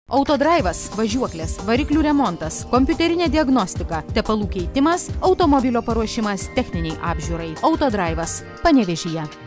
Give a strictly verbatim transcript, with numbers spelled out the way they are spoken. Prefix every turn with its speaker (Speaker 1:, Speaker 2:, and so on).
Speaker 1: Autodraivas, važiuoklės, variklių remontas, kompiuterinė diagnostika, tepalų keitimas, automobilio paruošimas techniniai apžiūrai. Autodraivas, Panevėžyje.